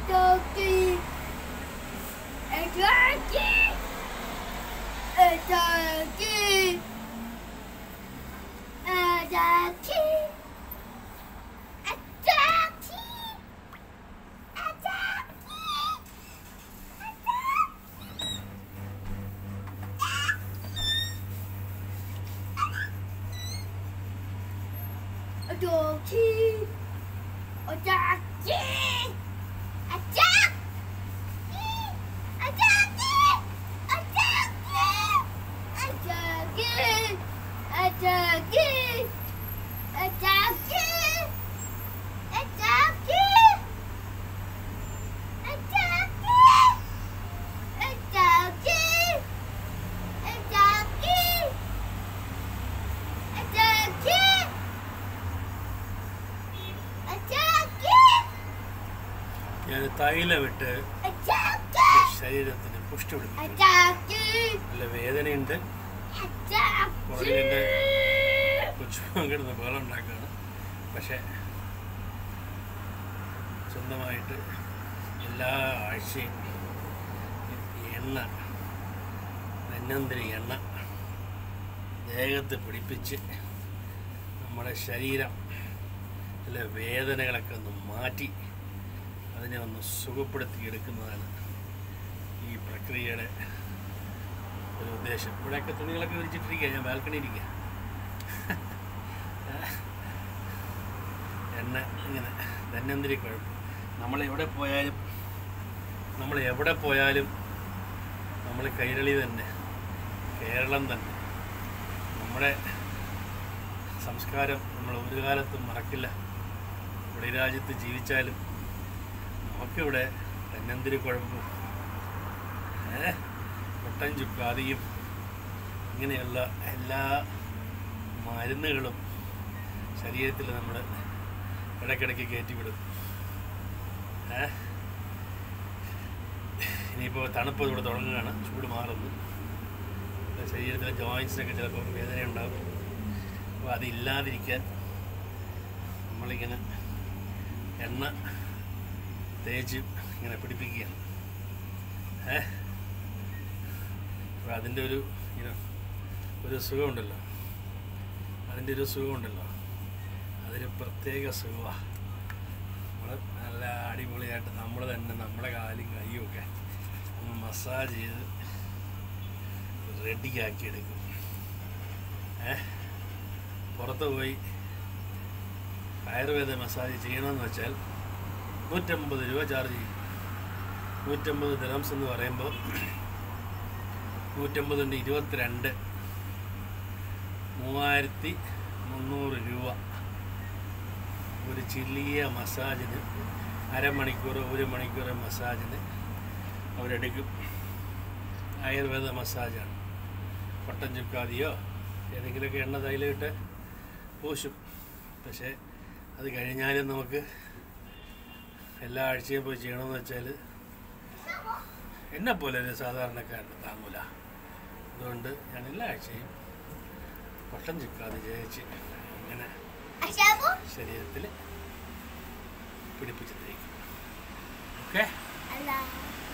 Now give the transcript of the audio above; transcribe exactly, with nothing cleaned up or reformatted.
turkey, a turkey, a turkey, a turkey, a turkey, a turkey, a turkey, a turkey. ഞാൻ തൈലമിട്ട് ശരീരത്തിന് പുഷ്ടി പിടിപ്പിക്കും. നല്ല വേദനയുണ്ട്. പുറകിൻ്റെ കൊച്ചുമകൻ കിടന്ന് ബഹളം ഉണ്ടാക്കുകയാണ്. പക്ഷേ സ്വന്തമായിട്ട് എല്ലാ ആഴ്ചയും എണ്ണ ധന്വന്തരി എണ്ണ ദേഹത്ത് പിടിപ്പിച്ച് നമ്മുടെ ശരീരം ചില വേദനകളൊക്കെ ഒന്ന് മാറ്റി അതിനെ ഒന്ന് സുഖപ്പെടുത്തിയെടുക്കുന്നതാണ് ഈ പ്രക്രിയയുടെ ഒരു ഉദ്ദേശം. ഇവിടെയൊക്കെ തുണികളൊക്കെ വിരിച്ചിട്ടിരിക്കുക. ഞാൻ ബാൽക്കണി ഇരിക്കുക. എണ്ണ ഇങ്ങനെ ധന്വന്തരി കുഴപ്പം. നമ്മളെവിടെ പോയാലും നമ്മൾ എവിടെ പോയാലും നമ്മൾ കൈരളി തന്നെ, കേരളം തന്നെ. നമ്മുടെ സംസ്കാരം നമ്മൾ ഒരു കാലത്തും മറക്കില്ല. ഇവിടെ രാജ്യത്ത് ജീവിച്ചാലും നമുക്കിവിടെ ധന്വന്തരി കുഴമ്പും പൊട്ടൻ ചുക്കാതിയും ഇങ്ങനെയുള്ള എല്ലാ മരുന്നുകളും ശരീരത്തിൽ നമ്മൾ ഇടയ്ക്കിടയ്ക്ക് കയറ്റിവിടും. ഇനിയിപ്പോൾ തണുപ്പ് ഇവിടെ തുടങ്ങുകയാണ്, ചൂട് മാറുന്നു. ശരീരത്തിലെ ജോയിൻസിനൊക്കെ ചിലപ്പോൾ വേദന ഉണ്ടാകും. അപ്പോൾ അതില്ലാതിരിക്കാൻ നമ്മളിങ്ങനെ എണ്ണ തേച്ച് ഇങ്ങനെ പിടിപ്പിക്കുകയാണ്. ഏ അപ്പോൾ അതിൻ്റെ ഒരു ഇങ്ങനെ ഒരു സുഖമുണ്ടല്ലോ, അതിൻ്റെ ഒരു സുഖമുണ്ടല്ലോ, അതൊരു പ്രത്യേക സുഖമാണ്. നമ്മൾ നല്ല അടിപൊളിയായിട്ട് നമ്മൾ തന്നെ നമ്മുടെ കാലും കൈയും ഒക്കെ ഒന്ന് മസാജ് ചെയ്ത് റെഡിയാക്കി എടുക്കും. ഏ പുറത്ത് പോയി ആയുർവേദ മസാജ് ചെയ്യണമെന്ന് വെച്ചാൽ നൂറ്റമ്പത് രൂപ ചാർജ് ചെയ്യും. നൂറ്റമ്പത് ദിറംസ് എന്ന് പറയുമ്പോൾ നൂറ്റമ്പതുണ്ട് ഇരുപത്തിരണ്ട് മൂവായിരത്തി മുന്നൂറ് രൂപ ഒരു ചെറിയ മസാജിന്. അരമണിക്കൂർ ഒരു മണിക്കൂർ മസാജിന് അവരെടുക്കും. ആയുർവേദ മസാജാണ്. പൊട്ടൻ ചുക്കാതിയോ ഏതെങ്കിലുമൊക്കെ എണ്ണ തൈലമിട്ട് പൂശും. പക്ഷേ അത് കഴിഞ്ഞാലും നമുക്ക് എല്ലാ ആഴ്ചയും പോയി ചെയ്യണമെന്ന് വെച്ചാൽ എന്നെപ്പോലെ ഒരു സാധാരണക്കാരന് താങ്ങൂല. അതുകൊണ്ട് ഞാൻ എല്ലാ ആഴ്ചയും പൊട്ടൻ ചുക്കാതി ജയിച്ച് ഇങ്ങനെ ശരീരത്തിൽ പിടിപ്പിച്ച് തേക്കും. ഓക്കെ.